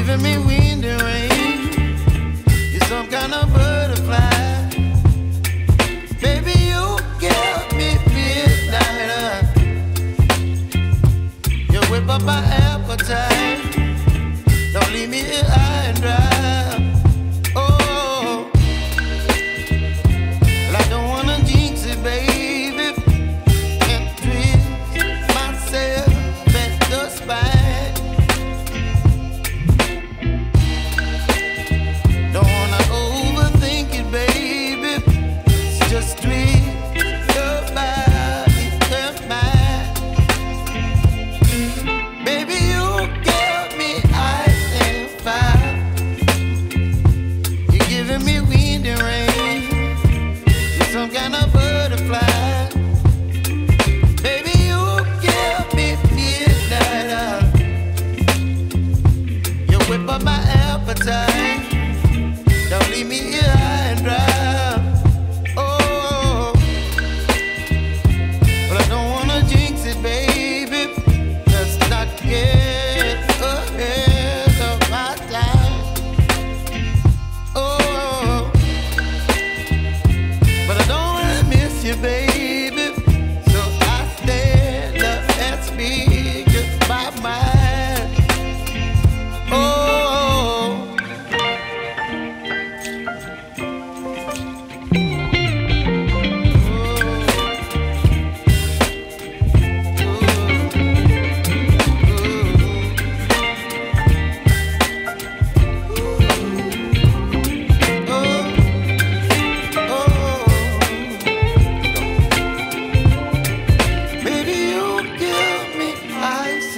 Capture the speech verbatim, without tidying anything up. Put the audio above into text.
giving me wind and rain. You're some kind of butterfly. Baby, you give me midnight. You whip up my appetite. Don't leave me here high and dry. Oh, well, I don't wanna jinx it, baby, and twist myself at the spine. Don't wanna overthink it, baby. It's just twist your body and mine. Baby, you give me ice and fire. You're giving me wind and rain. You're some kind of butterfly. Baby, you give me midnight. You whip up my appetite. Don't leave me here